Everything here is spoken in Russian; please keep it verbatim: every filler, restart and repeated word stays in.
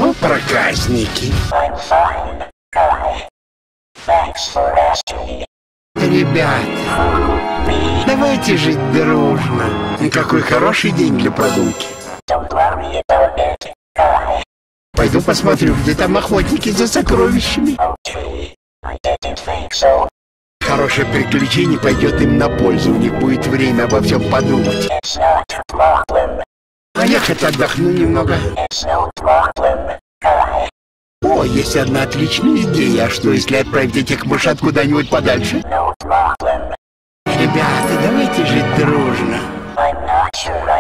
Ну, проказники. Ребята, давайте жить дружно. Какой хороший день для прогулки. Пойду посмотрю, где там охотники за сокровищами. Хорошее приключение пойдет им на пользу, у них будет время обо всем подумать. А я хоть отдохну немного. О, есть одна отличная идея. А что, если отправить этих мышат куда-нибудь подальше? Ребята, давайте жить дружно.